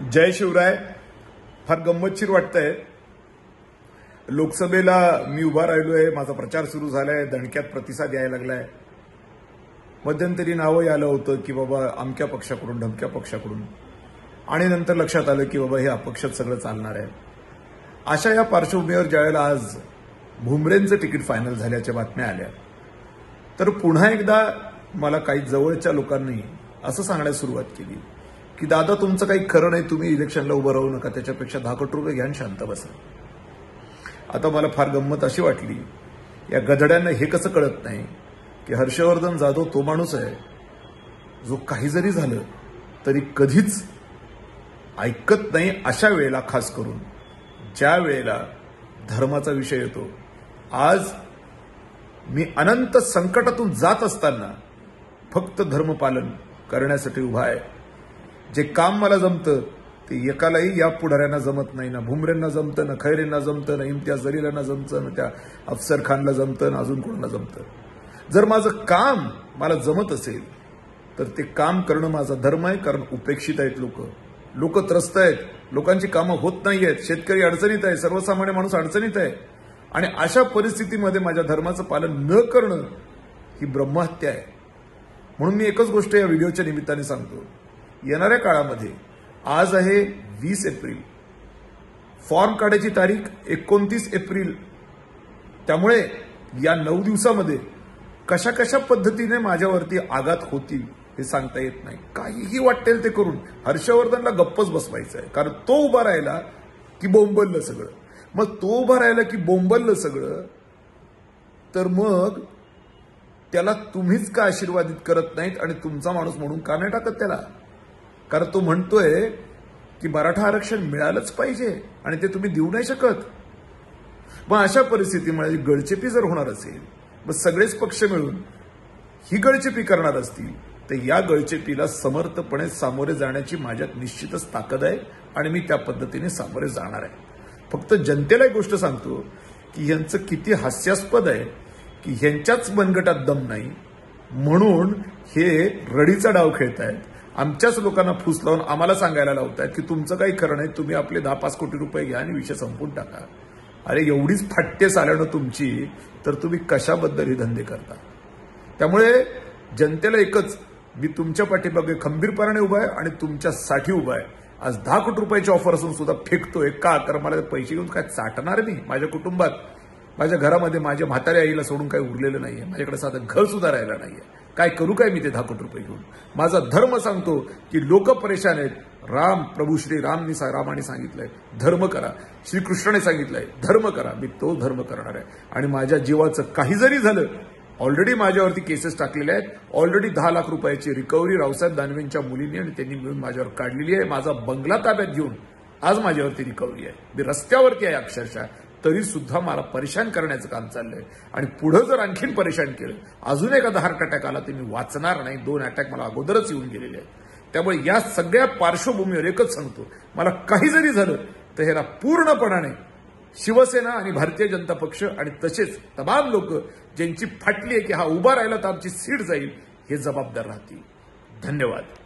जय शिवराय. फार गंमतशीर वाटतंय. लोकसभेला मी उभा राहिलोय, माझा प्रचार सुरू झालाय, दणक्यात प्रतिसाद यायला लागलाय. मध्यंतरी नावं आलं होतं की बाबा अमक्या पक्षाकडून ढमक्या पक्षाकडून, आणि नंतर लक्षात आलं की बाबा हे अपक्षात सगळं चालणार आहे. अशा या पार्श्वभूमीवर ज्यावेळेला आज भुमरेंचं तिकीट फायनल झाल्याच्या बातम्या आल्या, तर पुन्हा एकदा मला काही जवळच्या लोकांनी असं सांगण्यास सुरुवात केली की दादा तुमचं काही खरं नाही, तुम्ही इलेक्शनला उभं राहू नका, त्याच्यापेक्षा 10 कोटी रुपये घ्या आणि शांत बसा. आता मला फार गंमत अशी वाटली, या गधड्यांना हे कसं कळत नाही की हर्षवर्धन जाधव तो माणूस आहे जो काही जरी झालं तरी कधीच ऐकत नाही. अशा वेळेला खास करून ज्या वेळेला धर्माचा विषय येतो, आज मी अनंत संकटातून जात असताना फक्त धर्मपालन करण्यासाठी उभा आहे. जे काम मला जमतं ते एकालाही या पुढाऱ्यांना जमत नाही. ना भुमरेंना जमतं, ना खैरेंना जमतं, ना इम्तियाज जलीलांना जमतं, ना त्या अफसर खानला जमतं, ना अजून कोणाला जमतं. जर माझं काम मला जमत असेल तर ते काम करणं माझा धर्म आहे. कारण उपेक्षित आहेत लोक त्रस्त आहेत, लोकांची कामं होत नाहीयेत, शेतकरी अडचणीत आहे, सर्वसामान्य माणूस अडचणीत आहे. आणि अशा परिस्थितीमध्ये माझ्या धर्माचं पालन न करणं ही ब्रह्महत्या आहे. म्हणून मी एकच गोष्ट या व्हिडिओच्या निमित्ताने सांगतो, येणाऱ्या काळामध्ये आज आहे 20 एप्रिल, फॉर्म काढायची तारीख 29 एप्रिल. त्यामुळे या 9 दिवसामध्ये कशा कशा पद्धतीने माझ्यावरती आघात होतील हे सांगता येत नाही. काहीही वाटेल ते करून हर्षवर्धनला गप्पच बसवायचं आहे. कारण तो उभा राहिला की बोंबललं सगळं. मग तो उभा राहिला की बोंबललं सगळं, तर मग त्याला तुम्हीच का आशीर्वादित करत नाहीत आणि तुमचा माणूस म्हणून का नाही टाकत त्याला? कारण तो म्हणतोय की मराठा आरक्षण मिळालंच पाहिजे आणि ते तुम्ही देऊ नाही शकत. मग अशा परिस्थितीमुळे गळचेपी जर होणार असेल, मग सगळेच पक्ष मिळून ही गळचेपी करणार असतील, तर या गळचेपीला समर्थपणे सामोरे जाण्याची माझ्यात निश्चितच ताकद आहे आणि मी त्या पद्धतीने सामोरे जाणार आहे. फक्त जनतेला एक गोष्ट सांगतो की यांचं किती हास्यास्पद आहे की ह्यांच्याच मनगटात दम नाही म्हणून हे रडीचा डाव खेळतायत. आमच्याच लोकांना फूस लावून आम्हाला सांगायला लावतायत की तुमचं काही खरं नाही, तुम्ही आपले 10-5 कोटी रुपये घ्या आणि विषय संपून टाका. अरे एवढीच फाट्टे चालणं तुमची, तर तुम्ही कशाबद्दल हे धंदे करता? त्यामुळे जनतेला एकच, मी तुमच्या पाठीमागे खंबीरपणाने उभा आहे आणि तुमच्यासाठी उभा आहे. आज 10 कोटी रुपयाची ऑफर असून सुद्धा फेकतोय का? कारण मला पैसे घेऊन काय चाटणार मी? माझ्या कुटुंबात, माझ्या घरामध्ये माझ्या म्हाताऱ्या आईला सोडून काही उरलेलं नाहीये. माझ्याकडे साधं घर सुद्धा राहिलं नाहीये. काय करू काय मी ते 10 कोटी रुपये घेऊन? माझा धर्म सांगतो की लोक परेशान आहेत. प्रभू श्री रामाने सांगितलंय धर्म करा, श्रीकृष्णाने सांगितलंय धर्म करा. मी तो धर्म करणार आहे. आणि माझ्या जीवाचं काही जरी झालं, ऑलरेडी माझ्यावरती केसेस टाकलेल्या आहेत. ऑलरेडी 10 लाख रुपयाची रिकव्हरी रावसाहेब दानवेंच्या मुलींनी आणि त्यांनी मिळून माझ्यावर काढलेली आहे. माझा बंगला ताब्यात घेऊन आज माझ्यावरती रिकव्हरी आहे. मी रस्त्यावरती आहे अक्षरशः, तरी सुद्धा मला परेशान करण्याचं काम चाललंय. आणि पुढे जर आणखीन परेशान केलं, अजून एखादा हार्ट अटॅक आला तर मी वाचणार नाही. 2 अटॅक मला अगोदरच येऊन गेलेले आहेत. त्यामुळे या सगळ्या पार्श्वभूमीवर एकच सांगतो, मला काही जरी झालं तर ह्याला पूर्णपणाने शिवसेना आणि भारतीय जनता पक्ष आणि तसेच तमाम लोक ज्यांची फाटली आहे की हा उभा राहिला तर आमची सीट जाईल, हे जबाबदार राहतील. धन्यवाद.